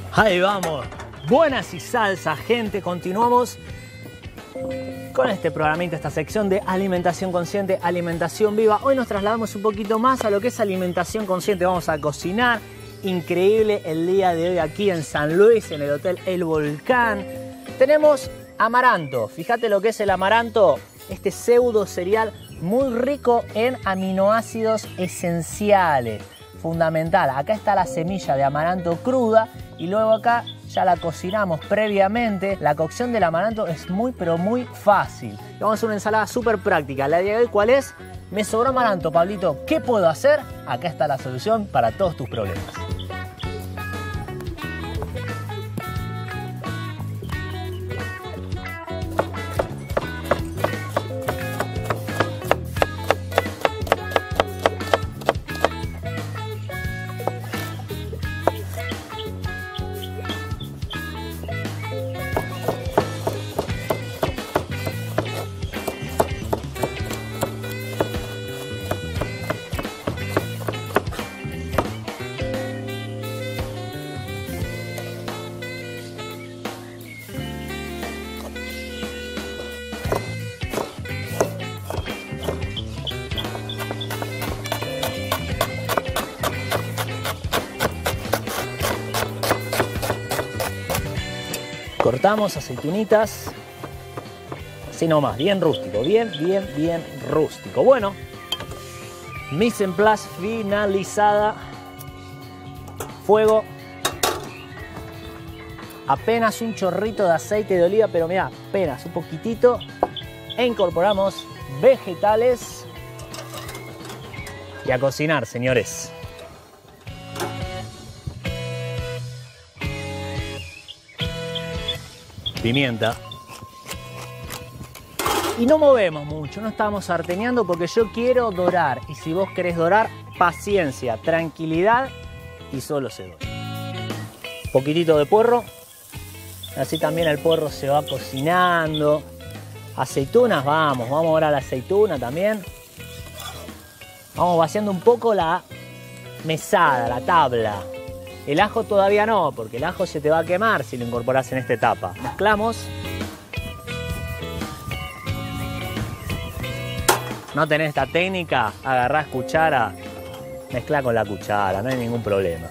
Ahí vamos. Buenas y salsa, gente. Continuamos con este programita, esta sección de alimentación consciente, alimentación viva. Hoy nos trasladamos un poquito más a lo que es alimentación consciente. Vamos a cocinar. Increíble el día de hoy aquí en San Luis, en el Hotel El Volcán. Tenemos amaranto. Fíjate lo que es el amaranto. Este pseudo cereal muy rico en aminoácidos esenciales. Fundamental. Acá está la semilla de amaranto cruda y luego acá ya la cocinamos previamente. La cocción del amaranto es muy pero muy fácil. Y vamos a hacer una ensalada súper práctica. La de hoy, ¿cuál es? Me sobró amaranto, Pablito. ¿Qué puedo hacer? Acá está la solución para todos tus problemas. Cortamos aceitunitas, así nomás, bien rústico, bien rústico. Bueno, mise en place finalizada, fuego, apenas un chorrito de aceite de oliva, pero mira, apenas un poquitito, e incorporamos vegetales y a cocinar, señores. Pimienta. Y no movemos mucho, no estamos sarteneando porque yo quiero dorar. Y si vos querés dorar, paciencia, tranquilidad y solo se dora. Un poquitito de puerro. Así también el puerro se va cocinando. Aceitunas, vamos ahora a la aceituna también. Vamos vaciando un poco la mesada, la tabla. El ajo todavía no, porque el ajo se te va a quemar si lo incorporas en esta etapa. Mezclamos. No tenés esta técnica, agarrás cuchara, mezclá con la cuchara, no hay ningún problema.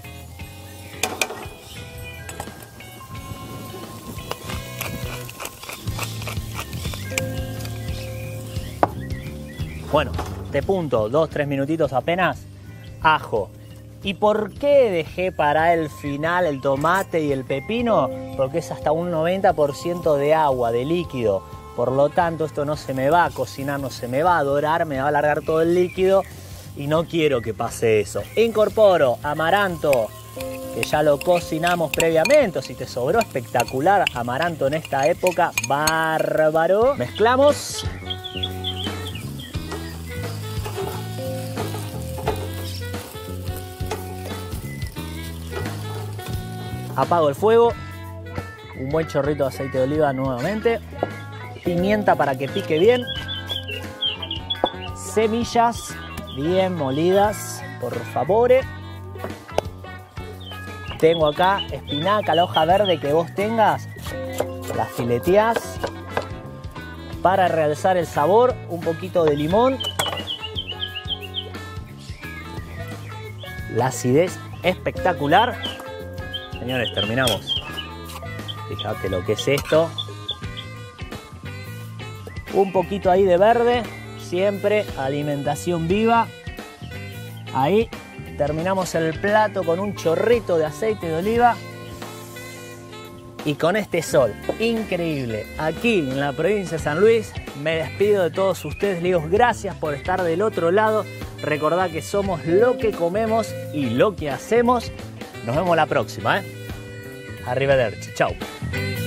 Bueno, de punto, 2-3 minutitos apenas, ajo. ¿Y por qué dejé para el final el tomate y el pepino? Porque es hasta un 90% de agua, de líquido. Por lo tanto, esto no se me va a cocinar, no se me va a dorar, me va a alargar todo el líquido y no quiero que pase eso. Incorporo amaranto, que ya lo cocinamos previamente. Si te sobró, espectacular amaranto en esta época, bárbaro. Mezclamos. Apago el fuego, un buen chorrito de aceite de oliva nuevamente, pimienta para que pique bien, semillas bien molidas, por favor. Tengo acá espinaca, la hoja verde que vos tengas, la fileteás para realzar el sabor, un poquito de limón, la acidez espectacular. Señores, terminamos. Fíjate lo que es esto. Un poquito ahí de verde. Siempre alimentación viva. Ahí terminamos el plato con un chorrito de aceite de oliva. Y con este sol increíble aquí en la provincia de San Luis, me despido de todos ustedes. Les digo gracias por estar del otro lado. Recordad que somos lo que comemos y lo que hacemos. Nos vemos la próxima, Arrivederci. Chau.